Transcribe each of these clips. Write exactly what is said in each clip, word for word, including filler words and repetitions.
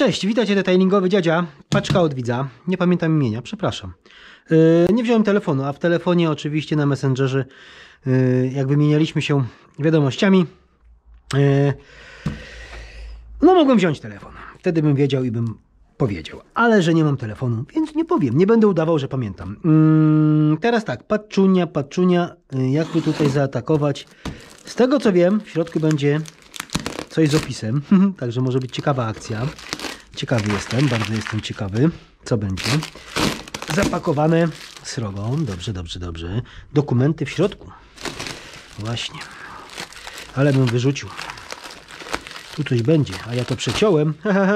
Cześć, witajcie detailingowy dziadzia, paczka od widza, nie pamiętam imienia, przepraszam. Yy, nie wziąłem telefonu, a w telefonie oczywiście na Messengerze yy, jak wymienialiśmy się wiadomościami, yy, no mogłem wziąć telefon, wtedy bym wiedział i bym powiedział, ale że nie mam telefonu, więc nie powiem, nie będę udawał, że pamiętam. Yy, teraz tak, paczunia, paczunia, yy, jakby tutaj zaatakować. Z tego co wiem, w środku będzie coś z opisem, także może być ciekawa akcja. Ciekawy jestem, bardzo jestem ciekawy, co będzie. Zapakowane srogą, dobrze, dobrze, dobrze. Dokumenty w środku. Właśnie. Ale bym wyrzucił. Tu coś będzie, a ja to przeciąłem.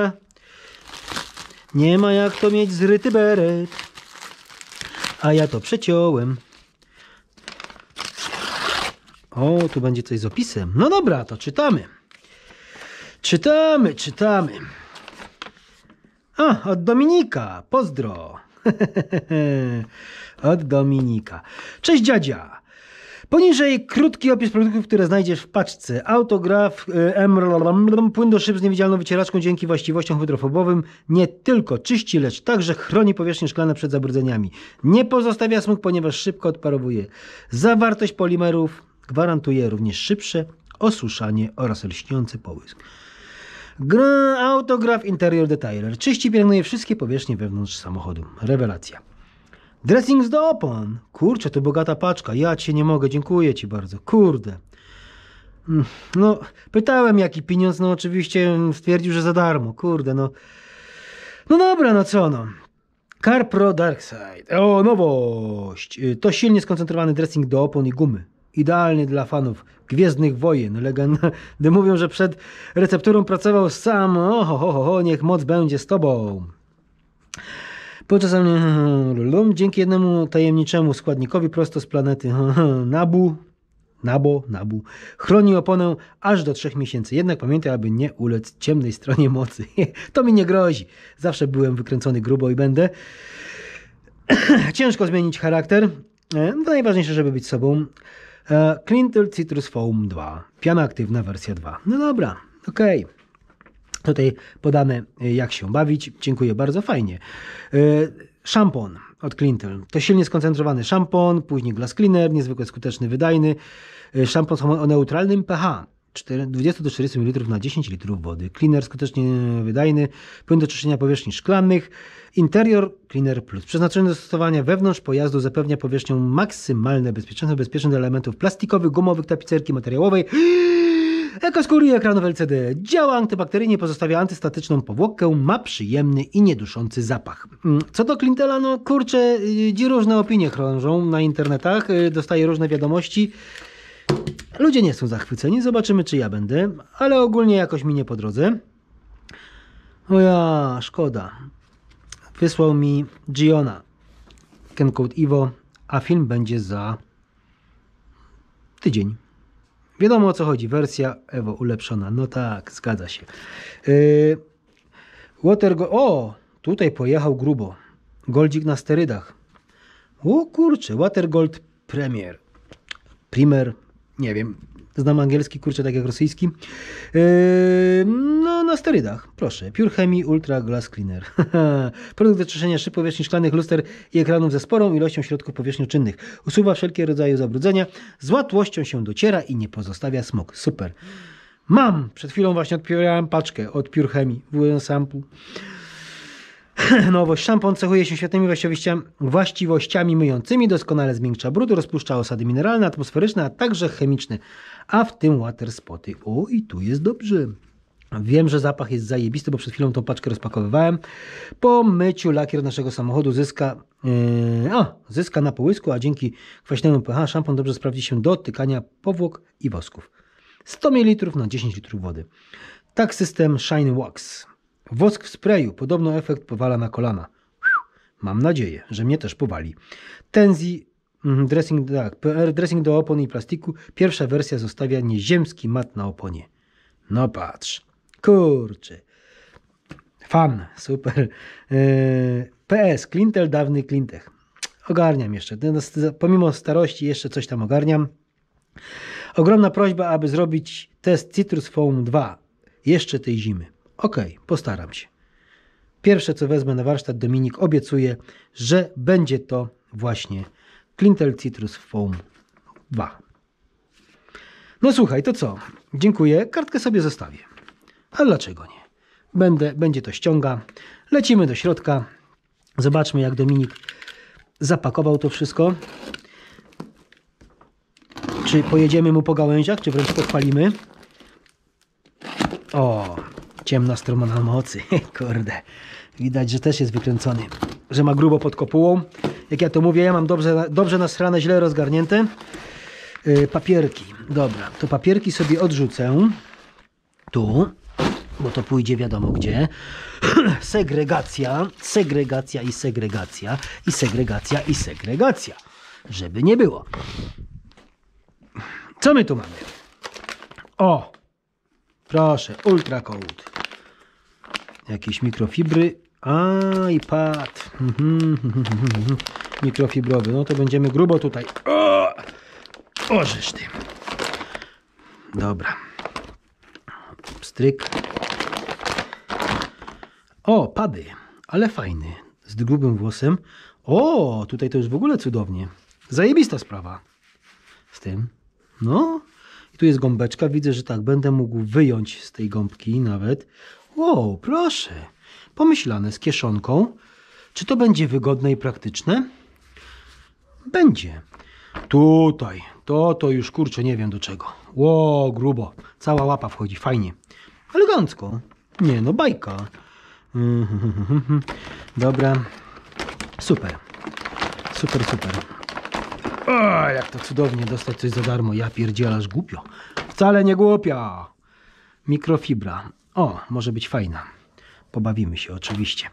Nie ma jak to mieć zryty beret. A ja to przeciąłem. O, tu będzie coś z opisem. No dobra, to czytamy. Czytamy, czytamy. A, od Dominika. Pozdro. Od Dominika. Cześć dziadzia. Poniżej krótki opis produktów, które znajdziesz w paczce. Autograf, emerald, płyn do szyb z niewidzialną wycieraczką dzięki właściwościom hydrofobowym nie tylko czyści, lecz także chroni powierzchnie szklane przed zabrudzeniami. Nie pozostawia smug, ponieważ szybko odparowuje. Zawartość polimerów gwarantuje również szybsze osuszanie oraz lśniący połysk. Autograf Interior Detailer. Czyści i pielęgnuje wszystkie powierzchnie wewnątrz samochodu. Rewelacja. Dressings do opon. Kurczę, to bogata paczka. Ja cię nie mogę. Dziękuję ci bardzo. Kurde. No, pytałem jaki pieniądz. No oczywiście stwierdził, że za darmo. Kurde, no. No dobra, no co no. CarPro Darkside. O, nowość. To silnie skoncentrowany dressing do opon i gumy. Idealny dla fanów Gwiezdnych Wojen. Legendy mówią, że przed recepturą pracował sam. Oho, ho, ho, ho, niech moc będzie z tobą. Podczas dzięki jednemu tajemniczemu składnikowi prosto z planety Nabu, Nabo, Nabu, chroni oponę aż do trzech miesięcy. Jednak pamiętaj, aby nie ulec ciemnej stronie mocy. To mi nie grozi. Zawsze byłem wykręcony grubo i będę. Ciężko zmienić charakter. To najważniejsze, żeby być sobą. Clintel Citrus Foam dwa. Piana aktywna wersja dwa. No dobra, okej. Okay. Tutaj podane jak się bawić. Dziękuję bardzo, fajnie. Szampon od Clintel. To silnie skoncentrowany szampon, później glass cleaner, niezwykle skuteczny, wydajny. Szampon o neutralnym pH. dwadzieścia do czterdziestu mililitrów na dziesięć litrów wody. Cleaner skutecznie wydajny. Płyn do czyszczenia powierzchni szklanych. Interior Cleaner Plus. Przeznaczony do stosowania wewnątrz pojazdu zapewnia powierzchnią maksymalne bezpieczeństwo, bezpieczne dla elementów plastikowych, gumowych, tapicerki materiałowej. Ekoskóry i ekranów L C D. Działa antybakteryjnie, pozostawia antystatyczną powłokę, ma przyjemny i nieduszący zapach. Co do Clintela, no kurczę, gdzie różne opinie krążą na internetach, dostaję różne wiadomości. Ludzie nie są zachwyceni, zobaczymy czy ja będę, ale ogólnie jakoś mi nie po drodze. O ja, szkoda. Wysłał mi Giona Kencode Evo, a film będzie za tydzień. Wiadomo o co chodzi, wersja Evo ulepszona, no tak, zgadza się. Yy, Water Go o, tutaj pojechał grubo. Goldzik na sterydach. O kurczę, Water Gold Premier. Primer, nie wiem, znam angielski, kurczę, tak jak rosyjski. Yy, no na sterydach, proszę. Pure Chemii Ultra Glass Cleaner. Produkt do czyszczenia szyb powierzchni szklanych, luster i ekranów ze sporą ilością środków powierzchnioczynnych. Usuwa wszelkie rodzaje zabrudzenia, z łatwością się dociera i nie pozostawia smog. Super. Mam! Przed chwilą właśnie odpierałem paczkę od Pure Chemii w sample. Nowość. Szampon cechuje się świetnymi właściwościami, właściwościami myjącymi, doskonale zmiękcza brud, rozpuszcza osady mineralne, atmosferyczne, a także chemiczne, a w tym water spoty. O, i tu jest dobrze. Wiem, że zapach jest zajebisty, bo przed chwilą tą paczkę rozpakowywałem. Po myciu lakier naszego samochodu zyska, yy, a, zyska na połysku, a dzięki kwaśnemu pH szampon dobrze sprawdzi się do odtykania powłok i wosków. sto mililitrów na dziesięć litrów wody. Tak system Shine Wax. Wosk w sprayu. Podobno efekt powala na kolana. Mam nadzieję, że mnie też powali. Tenzi dressing, tak, P R dressing do opon i plastiku. Pierwsza wersja zostawia nieziemski mat na oponie. No patrz. Kurczę. Fan. Super. P S. Clintel, dawny Clintech. Ogarniam jeszcze. Pomimo starości jeszcze coś tam ogarniam. Ogromna prośba, aby zrobić test Citrus Foam dwa jeszcze tej zimy. Okej, okay, postaram się. Pierwsze co wezmę na warsztat, Dominik obiecuje, że będzie to właśnie Clintel Citrus Foam dwa. No słuchaj, to co? Dziękuję, kartkę sobie zostawię. A dlaczego nie? Będę, będzie to ściąga. Lecimy do środka. Zobaczmy, jak Dominik zapakował to wszystko. Czy pojedziemy mu po gałęziach, czy wręcz pochwalimy? O, ciemna strona mocy. Kurde, widać, że też jest wykręcony. Że ma grubo pod kopułą. Jak ja to mówię, ja mam dobrze, dobrze nasrane, źle rozgarnięte. Yy, papierki. Dobra, to papierki sobie odrzucę. Tu, bo to pójdzie wiadomo gdzie. Segregacja, segregacja i segregacja, i segregacja i segregacja. Żeby nie było. Co my tu mamy? O! Proszę, Ultra Code. Jakieś mikrofibry. A, i pad. Mikrofibrowy. No to będziemy grubo tutaj. O! Ożeż ty. Dobra. Stryk. O, pady. Ale fajny. Z grubym włosem. O, tutaj to już w ogóle cudownie. Zajebista sprawa. Z tym. No. I tu jest gąbeczka. Widzę, że tak, będę mógł wyjąć z tej gąbki nawet. Wow, proszę. Pomyślane, z kieszonką. Czy to będzie wygodne i praktyczne? Będzie. Tutaj. To, to już kurczę, nie wiem do czego. Ło, grubo. Cała łapa wchodzi. Fajnie. Elegancko. Nie, no bajka. Dobra. Super. Super, super. O, jak to cudownie dostać coś za darmo. Ja pierdzielę, aż głupio. Wcale nie głupia. Mikrofibra. O, może być fajna. Pobawimy się oczywiście.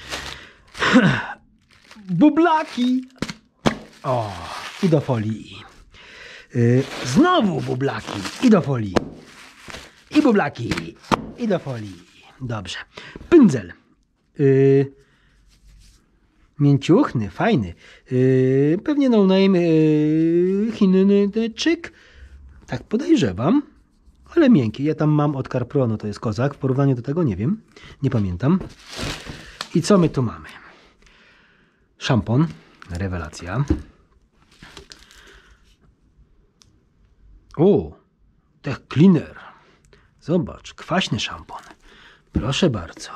Bublaki. O, i do folii. Yy, znowu bublaki. I do folii. I bublaki. I do folii. Dobrze. Pędzel. Yy, mięciuchny, fajny. Yy, pewnie no name yy, Chinyczyk. Tak podejrzewam. Ale miękki. Ja tam mam od Carpro, no to jest kozak. W porównaniu do tego nie wiem. Nie pamiętam. I co my tu mamy? Szampon. Rewelacja. O, Tech Cleaner. Zobacz, kwaśny szampon. Proszę bardzo.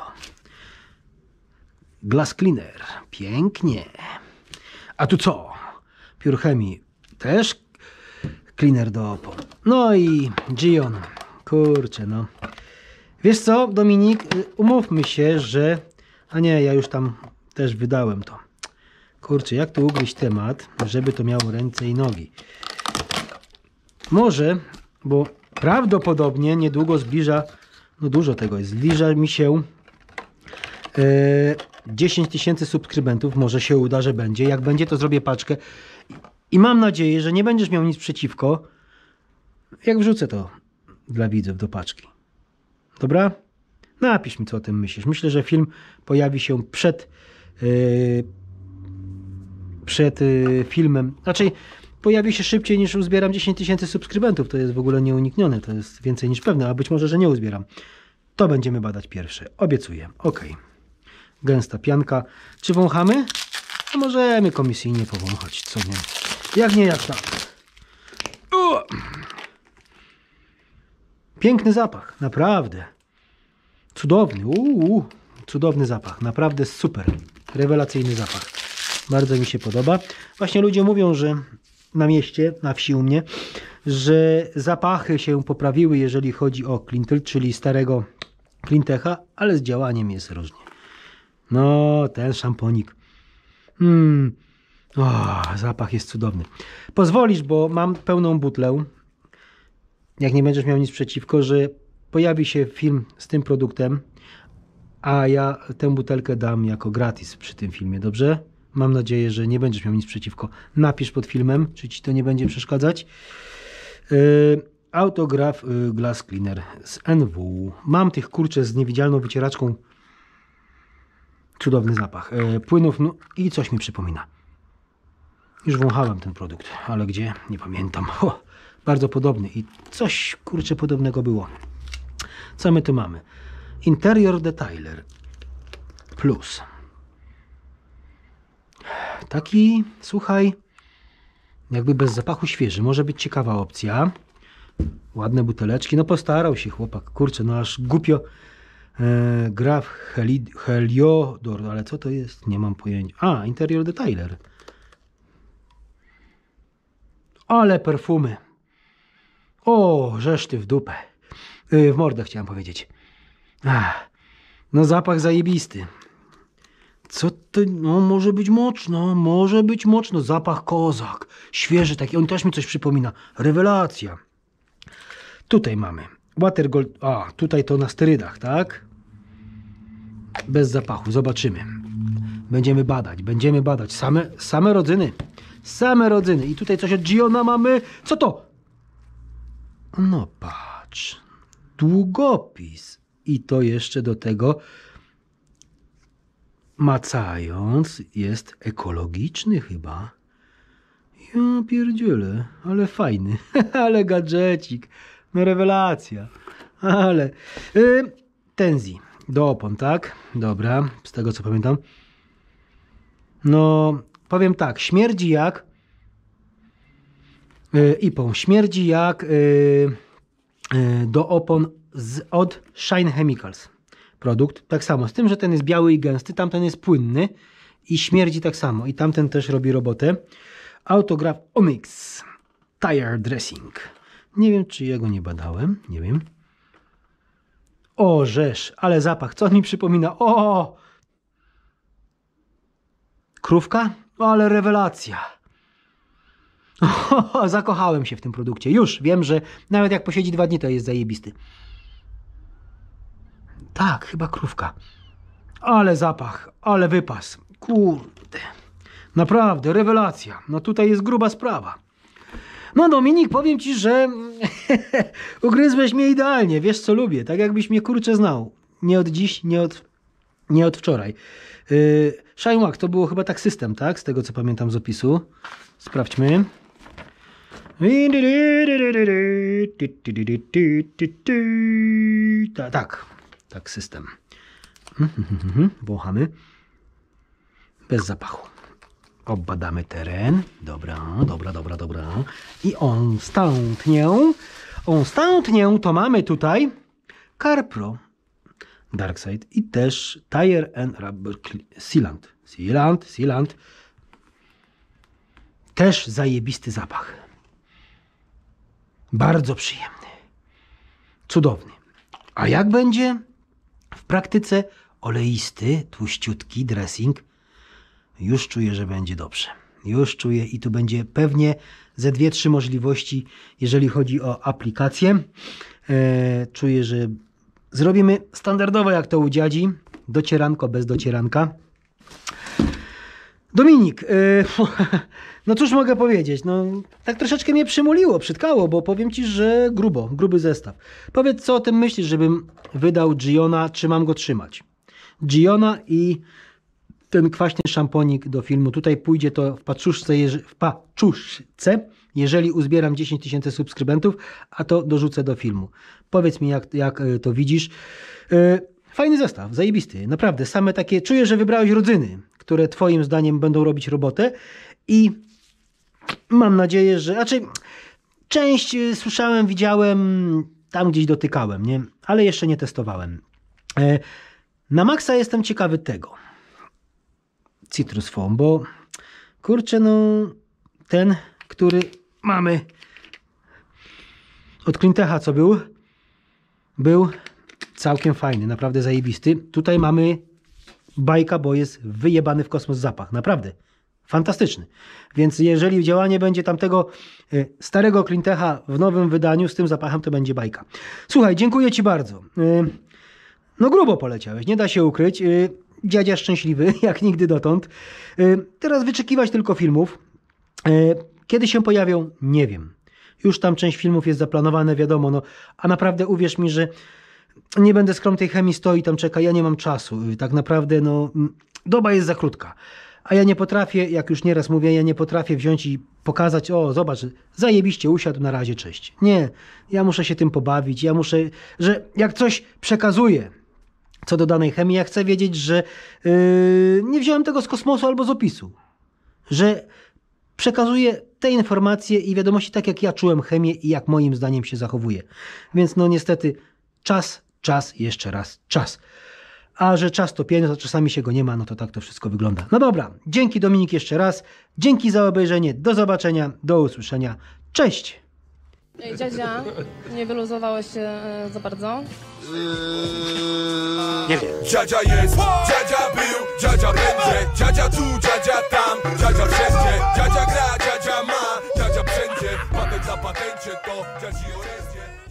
Glass Cleaner. Pięknie. A tu co? Pure Chemii. Też cleaner do opon. No i Gion. Kurczę, no. Wiesz co, Dominik? Umówmy się, że... A nie, ja już tam też wydałem to. Kurczę, jak tu ugryźć temat, żeby to miało ręce i nogi? Może, bo prawdopodobnie niedługo zbliża, no dużo tego jest, zbliża mi się e, dziesięć tysięcy subskrybentów, może się uda, że będzie. Jak będzie, to zrobię paczkę i mam nadzieję, że nie będziesz miał nic przeciwko, jak wrzucę to dla widzów do paczki. Dobra? Napisz mi, co o tym myślisz. Myślę, że film pojawi się przed yy, przed yy, filmem. Raczej pojawi się szybciej, niż uzbieram dziesięć tysięcy subskrybentów. To jest w ogóle nieuniknione. To jest więcej niż pewne, a być może, że nie uzbieram. To będziemy badać pierwsze. Obiecuję. Ok. Gęsta pianka. Czy wąchamy? No możemy komisyjnie powąchać. Co nie? Jak nie, jak tak. O! Piękny zapach. Naprawdę. Cudowny. Uuu, cudowny zapach. Naprawdę super. Rewelacyjny zapach. Bardzo mi się podoba. Właśnie ludzie mówią, że na mieście, na wsi u mnie, że zapachy się poprawiły, jeżeli chodzi o Clintel, czyli starego Clintecha, ale z działaniem jest różnie. No, ten szamponik. Mm. O, zapach jest cudowny. Pozwolisz, bo mam pełną butlę. Jak nie będziesz miał nic przeciwko, że pojawi się film z tym produktem, a ja tę butelkę dam jako gratis przy tym filmie, dobrze? Mam nadzieję, że nie będziesz miał nic przeciwko. Napisz pod filmem, czy ci to nie będzie przeszkadzać. Yy, autograf yy, Glass Cleaner z N W. Mam tych kurczę z niewidzialną wycieraczką. Cudowny zapach. Yy, płynów no, i coś mi przypomina. Już wąchałem ten produkt, ale gdzie? Nie pamiętam. O, bardzo podobny i coś kurczę podobnego było. Co my tu mamy? Interior Detailer. Plus. Taki, słuchaj, jakby bez zapachu świeży. Może być ciekawa opcja. Ładne buteleczki. No postarał się chłopak. Kurczę, no aż głupio e, gra w Heli, Heliodor. Ale co to jest? Nie mam pojęcia. A, Interior Detailer. Ale perfumy. O, żeż ty w dupę. Yy, w mordę chciałem powiedzieć. Ach, no zapach zajebisty. Co to? No może być mocno, może być mocno. Zapach kozak. Świeży taki. On też mi coś przypomina. Rewelacja. Tutaj mamy. Watergold. A, tutaj to na sterydach, tak? Bez zapachu. Zobaczymy. Będziemy badać. Będziemy badać. Same, same rodzyny. Same rodzyny. I tutaj coś od Giona mamy. Co to? No patrz. Długopis. I to jeszcze do tego, macając, jest ekologiczny chyba. Ja pierdzielę, ale fajny. Ale gadżecik. No rewelacja. Ale... Yy, Tenzi. Do opon, tak? Dobra, z tego co pamiętam. No, powiem tak. Śmierdzi jak... Yy, Ipą. Śmierdzi jak... Yy, yy, do opon z, od Shine Chemicals. Produkt. Tak samo. Z tym, że ten jest biały i gęsty. Tamten jest płynny. I śmierdzi tak samo. I tamten też robi robotę. Autograph Onyx Tire Dressing. Nie wiem, czy jego nie badałem. Nie wiem. O, rzesz. Ale zapach. Co on mi przypomina? O! Krówka? Ale rewelacja. O, zakochałem się w tym produkcie. Już wiem, że nawet jak posiedzi dwa dni, to jest zajebisty. Tak, chyba krówka. Ale zapach. Ale wypas. Kurde. Naprawdę, rewelacja. No tutaj jest gruba sprawa. No Dominik, powiem ci, że ugryzłeś mnie idealnie. Wiesz co lubię. Tak jakbyś mnie kurczę znał. Nie od dziś, nie od, nie od wczoraj. Yy, Shine Wax to było chyba tak system, tak? Z tego co pamiętam z opisu. Sprawdźmy. Tak, tak. Tak, system. Wąchamy. Bez zapachu. Obadamy teren. Dobra, dobra, dobra, dobra. I on stątnię. On stątnię to mamy tutaj CarPro Darkside i też Tire and Rubber Sealant. Sealant, Sealant. Też zajebisty zapach. Bardzo przyjemny. Cudowny. A jak będzie w praktyce oleisty, tłuściutki dressing? Już czuję, że będzie dobrze. Już czuję i tu będzie pewnie ze dwie, trzy możliwości, jeżeli chodzi o aplikację. E, czuję, że zrobimy standardowo jak to u dziadzi. Docieranko bez docieranka. Dominik, e, no cóż mogę powiedzieć, no tak troszeczkę mnie przymuliło, przytkało, bo powiem ci, że grubo, gruby zestaw. Powiedz, co o tym myślisz, żebym wydał Giona, czy mam go trzymać? Giona i ten kwaśny szamponik do filmu. Tutaj pójdzie to w paczuszce, w paczuszce, jeżeli uzbieram dziesięć tysięcy subskrybentów, a to dorzucę do filmu. Powiedz mi, jak, jak to widzisz. Fajny zestaw, zajebisty, naprawdę. Same takie, czuję, że wybrałeś rodzyny, które twoim zdaniem będą robić robotę i mam nadzieję, że... Znaczy, część słyszałem, widziałem, tam gdzieś dotykałem, nie? Ale jeszcze nie testowałem. Na maksa jestem ciekawy tego. Citrus Foam, bo kurczę, no ten, który mamy od Clintecha, co był, był całkiem fajny, naprawdę zajebisty. Tutaj mamy bajka, bo jest wyjebany w kosmos zapach, naprawdę fantastyczny. Więc jeżeli działanie będzie tamtego starego Clintecha w nowym wydaniu z tym zapachem, to będzie bajka. Słuchaj, dziękuję ci bardzo. No grubo poleciałeś, nie da się ukryć. Dziadzia szczęśliwy, jak nigdy dotąd. Teraz wyczekiwać tylko filmów. Kiedy się pojawią? Nie wiem. Już tam część filmów jest zaplanowane, wiadomo. No, a naprawdę uwierz mi, że nie będę skrom tej chemii stoi, tam czeka. Ja nie mam czasu. Tak naprawdę no, doba jest za krótka. A ja nie potrafię, jak już nieraz mówię, ja nie potrafię wziąć i pokazać, o zobacz, zajebiście usiadł, na razie, cześć. Nie, ja muszę się tym pobawić. Ja muszę, że jak coś przekazuję co do danej chemii. Ja chcę wiedzieć, że yy, nie wziąłem tego z kosmosu albo z opisu. Że przekazuję te informacje i wiadomości tak, jak ja czułem chemię i jak moim zdaniem się zachowuje. Więc no niestety czas, czas, jeszcze raz czas. A że czas to pieniądz, a czasami się go nie ma, no to tak to wszystko wygląda. No dobra, dzięki Dominik jeszcze raz. Dzięki za obejrzenie. Do zobaczenia, do usłyszenia. Cześć! Ej, dziadzia, nie wyluzowałeś się e, za bardzo? Nie wiem. Dziadzia jest, dziadzia był, dziadzia będzie, dziadzia tu, dziadzia tam, dziadzia wszędzie, dziadzia gra, dziadzia ma, dziadzia wszędzie, patent na patencie to dziadzi orędzie.